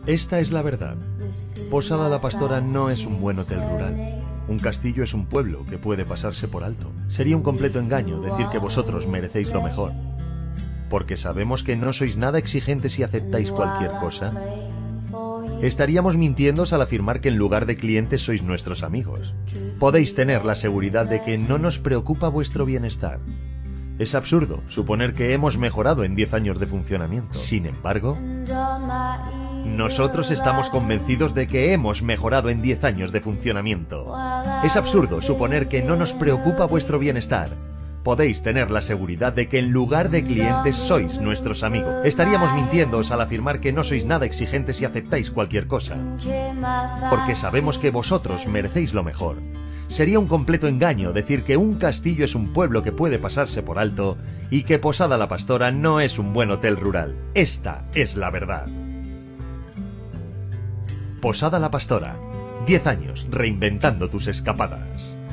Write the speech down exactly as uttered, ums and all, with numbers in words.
Esta es la verdad. Posada la Pastora no es un buen hotel rural. Un castillo es un pueblo que puede pasarse por alto. Sería un completo engaño decir que vosotros merecéis lo mejor. Porque sabemos que no sois nada exigentes y aceptáis cualquier cosa. Estaríamos mintiéndoos al afirmar que en lugar de clientes sois nuestros amigos. Podéis tener la seguridad de que no nos preocupa vuestro bienestar. Es absurdo suponer que hemos mejorado en diez años de funcionamiento. Sin embargo, nosotros estamos convencidos de que hemos mejorado en diez años de funcionamiento. Es absurdo suponer que no nos preocupa vuestro bienestar. Podéis tener la seguridad de que en lugar de clientes sois nuestros amigos. Estaríamos mintiéndoos al afirmar que no sois nada exigentes y aceptáis cualquier cosa. Porque sabemos que vosotros merecéis lo mejor. Sería un completo engaño decir que un castillo es un pueblo que puede pasarse por alto y que Posada la Pastora no es un buen hotel rural. Esta es la verdad. Posada la Pastora. diez años reinventando tus escapadas.